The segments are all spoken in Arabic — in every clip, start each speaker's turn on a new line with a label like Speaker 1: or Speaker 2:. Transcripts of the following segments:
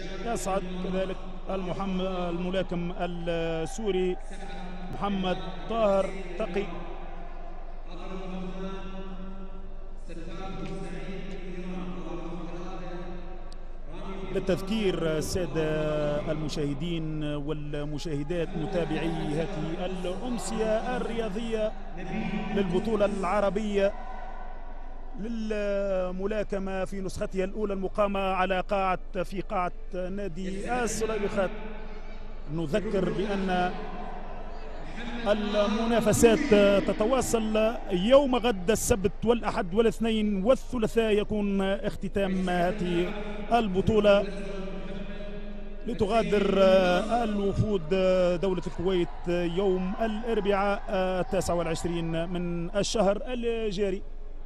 Speaker 1: يصعد كذلك الملاكم السوري محمد طاهر تقي. للتذكير السادة المشاهدين والمشاهدات متابعي هذه الأمسية الرياضية للبطولة العربية للملاكمة في نسختها الأولى المقامة على في قاعة نادي السليبخات. نذكر بأن المنافسات تتواصل يوم غد السبت والأحد والاثنين والثلاثاء يكون اختتام هذه البطولة لتغادر الوفود دولة الكويت يوم الأربعاء 29 من الشهر الجاري.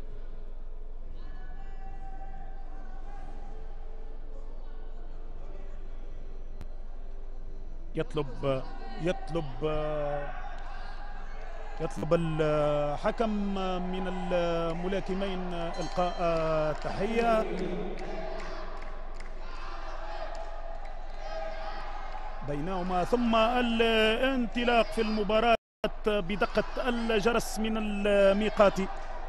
Speaker 1: يطلب الحكم من الملاكمين إلقاء تحية. بينهما ثم الانطلاق في المباراة بدقة الجرس من الميقات.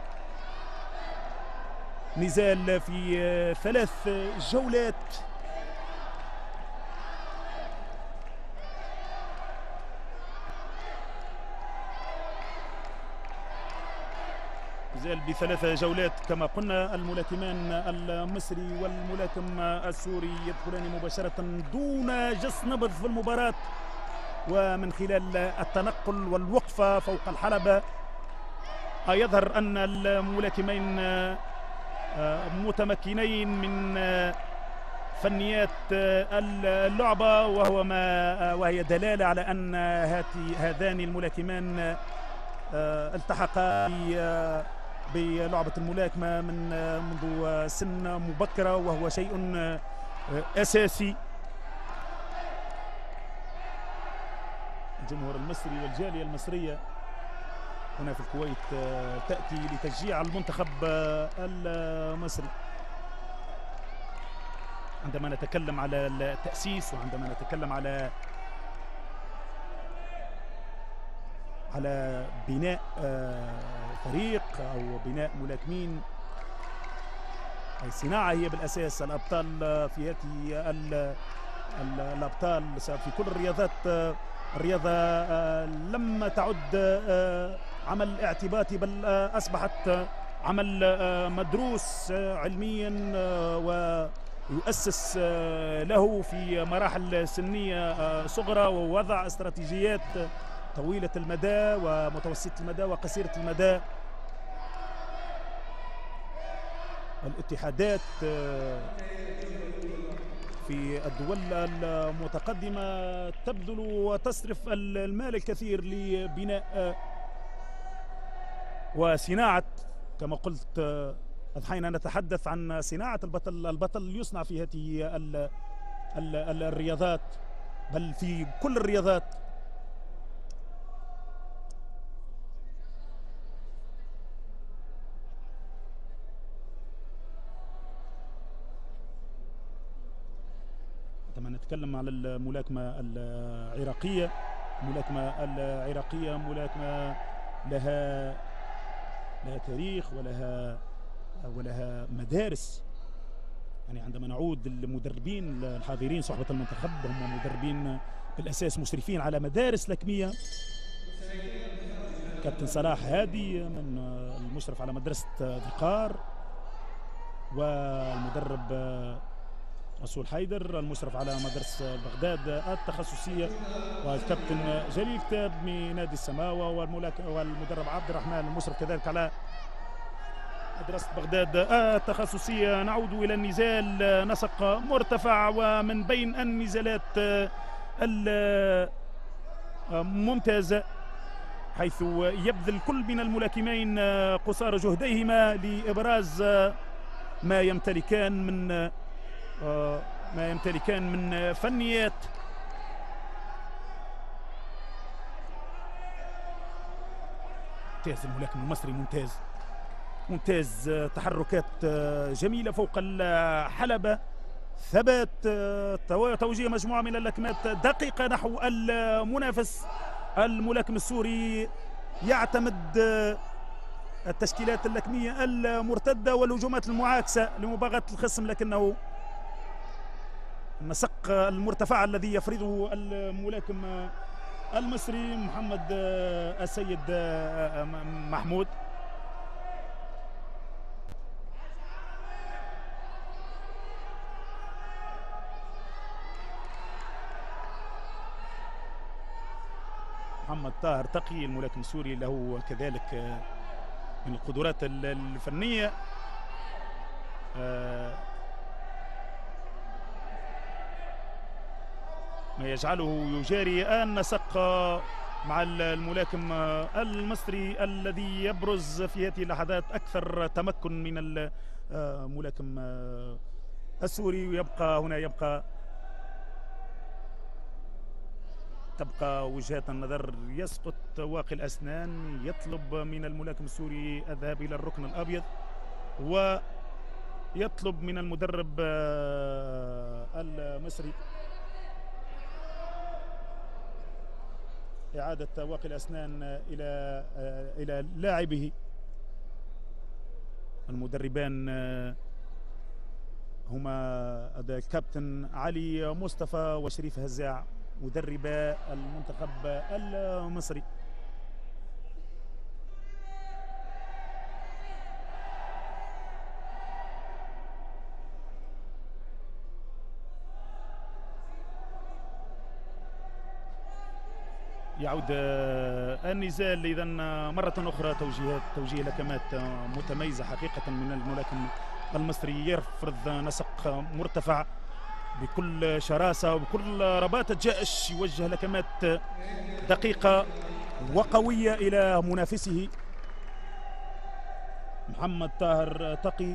Speaker 1: نزال في 3 جولات. نزال ب3 جولات كما قلنا. الملاكمان المصري والملاكم السوري يدخلان مباشرة دون جس نبض في المباراة، ومن خلال التنقل والوقفة فوق الحلبة يظهر أن الملاكمين متمكنين من فنيات اللعبة، وهي دلالة على أن هذان الملاكمان التحقا بلعبة الملاكمة منذ سن مبكرة، وهو شيء أساسي. الجمهور المصري والجالية المصرية هنا في الكويت تأتي لتشجيع المنتخب المصري. عندما نتكلم على التأسيس وعندما نتكلم على بناء فريق أو بناء ملاكمين، الصناعة هي بالأساس. الأبطال في هذه الأبطال في كل الرياضات، الرياضة لم تعد عمل اعتباطي، بل أصبحت عمل مدروس علميا ويؤسس له في مراحل سنية صغرى، ووضع استراتيجيات طويلة المدى ومتوسطة المدى وقصيرة المدى. الاتحادات في الدول المتقدمة تبذل وتصرف المال الكثير لبناء وصناعة، كما قلت حين نتحدث عن صناعة البطل يصنع في هذه الرياضات، بل في كل الرياضات. عندما نتكلم على الملاكمة العراقية، ملاكمة لها تاريخ ولها مدارس. يعني عندما نعود للمدربين الحاضرين صحبة المنتخب، هم مدربين بالأساس مشرفين على مدارس لكمية. كابتن صلاح هادي من المشرف على مدرسة ذقار، والمدرب رسول حيدر المشرف على مدرسة بغداد التخصصية، والكابتن جليل كتاب من نادي السماوة، والمدرب عبد الرحمن المشرف كذلك على مدرسة بغداد التخصصية. نعود إلى النزال، نسق مرتفع، ومن بين النزالات الممتازة حيث يبذل كل من الملاكمين قصارى جهديهما لإبراز ما يمتلكان من فنيات. ممتاز الملاكم المصري، ممتاز تحركات جميلة فوق الحلبة، ثبات توجيه مجموعة من اللكمات دقيقة نحو المنافس. الملاكم السوري يعتمد التشكيلات اللكمية المرتدة والهجومات المعاكسة لمباغاة الخصم، لكنه النسق المرتفع الذي يفرضه الملاكم المصري محمد السيد محمود. محمد طاهر تقي الملاكم السوري له كذلك من القدرات الفنية ما يجعله يجاري النسق مع الملاكم المصري الذي يبرز في هذه اللحظات أكثر تمكن من الملاكم السوري. ويبقى هنا تبقى وجهات النظر. يسقط واقي الأسنان، يطلب من الملاكم السوري الذهاب إلى الركن الأبيض، ويطلب من المدرب المصري إعادة واقي الأسنان إلى لاعبه. المدربان هما الكابتن علي مصطفى وشريف هزاع مدربا المنتخب المصري. يعود النزال إذا مرة أخرى. توجيه لكمات متميزة حقيقة من الملاكم المصري، يفرض نسق مرتفع بكل شراسة وبكل رباطة جأش، يوجه لكمات دقيقة وقوية إلى منافسه محمد طاهر تقي.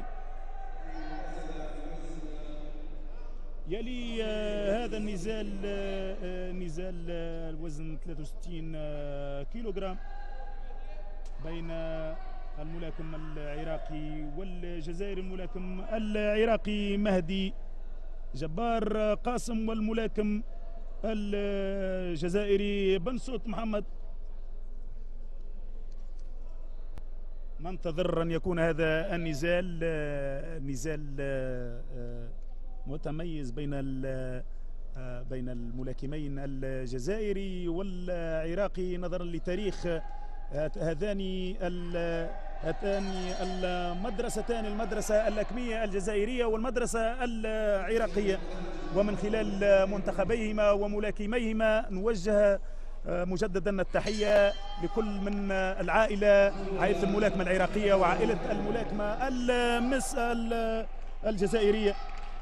Speaker 1: يلي هذا النزال نزال الوزن 63 كيلوغرام بين الملاكم العراقي والجزائري. الملاكم العراقي مهدي جبار قاسم، والملاكم الجزائري بنصوت محمد. ننتظر أن يكون هذا النزال متميز بين الملاكمين الجزائري والعراقي نظرا لتاريخ هاتان المدرستان، المدرسة اللكمية الجزائرية والمدرسة العراقية. ومن خلال منتخبيهما وملاكميهما نوجه مجددا التحية لكل من العائلة، عائلة الملاكمة العراقية وعائلة الملاكمة الجزائرية.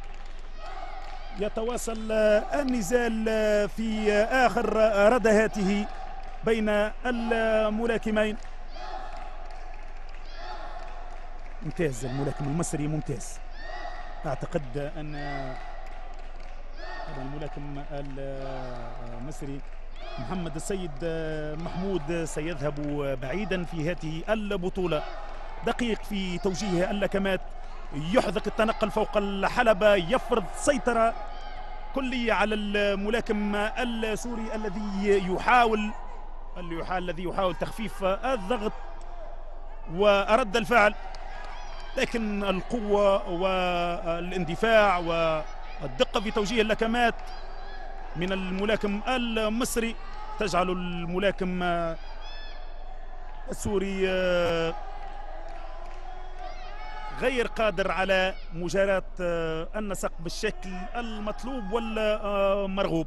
Speaker 1: يتواصل النزال في آخر ردهاته بين الملاكمين. ممتاز الملاكم المصري، ممتاز. أعتقد أن الملاكم المصري محمد السيد محمود سيذهب بعيدا في هذه البطولة. دقيق في توجيه اللكمات، يحذق التنقل فوق الحلبة، يفرض سيطرة كلية على الملاكم السوري الذي يحاول تخفيف الضغط ورد الفعل، لكن القوة والاندفاع والدقة في توجيه اللكمات من الملاكم المصري تجعل الملاكم السوري غير قادر على مجاراة النسق بالشكل المطلوب والمرغوب.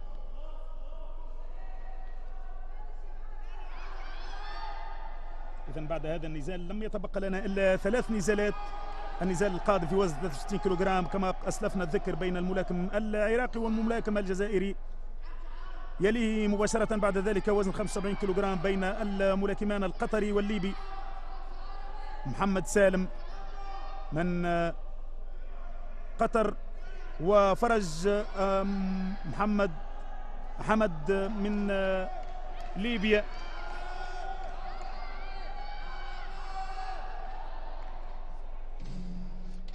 Speaker 1: إذن بعد هذا النزال لم يتبقى لنا إلا 3 نزالات. النزال القادم في وزن 63 كيلوغرام كما أسلفنا الذكر بين الملاكم العراقي والملاكم الجزائري. يليه مباشرة بعد ذلك وزن 75 كيلوغرام بين الملاكمان القطري والليبي، محمد سالم من قطر وفرج حمد من ليبيا.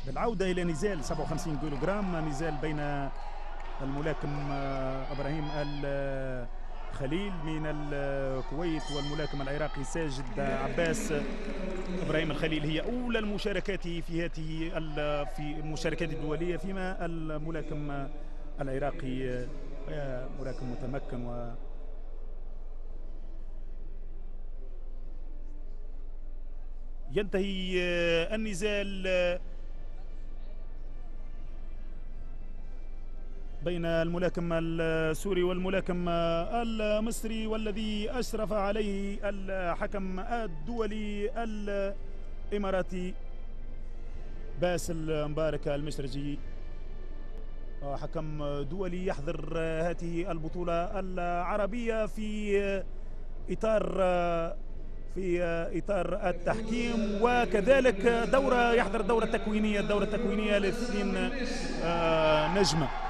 Speaker 1: بالعودة إلى نزال 57 كيلوغرام، نزال بين الملاكم إبراهيم الخليل من الكويت والملاكم العراقي ساجد عباس. إبراهيم الخليل هي أولى المشاركات في هذه في المشاركات الدولية، فيما الملاكم العراقي ملاكم متمكن ينتهي النزال بين الملاكم السوري والملاكم المصري، والذي أشرف عليه الحكم الدولي الإماراتي باسل مبارك المشرجي، حكم دولي يحضر هذه البطولة العربية في إطار التحكيم، وكذلك يحضر الدورة التكوينية لاثنين نجمة.